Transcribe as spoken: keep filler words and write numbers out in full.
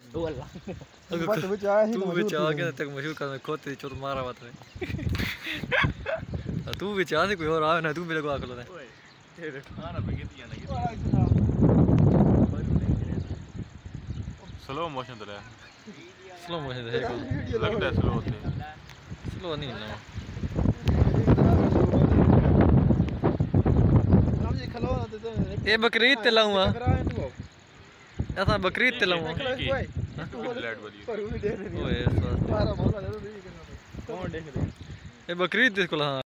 दो अल्लाह बस विच आया ही तू विच आ के तक मशहूर कर खोते चोट मारा बात रे तू विच आ कोई और आवे ना तू मेरे को आकलो है ओए तेरे खाना पे कितनी लगी स्लो मोशन तो है स्लो मोशन है लगता है स्लो होते स्लो नहीं ना ये बकरीद ते लाऊं ऐसा बकरीद ते लाऊं ओए ये बकरीद इसको ला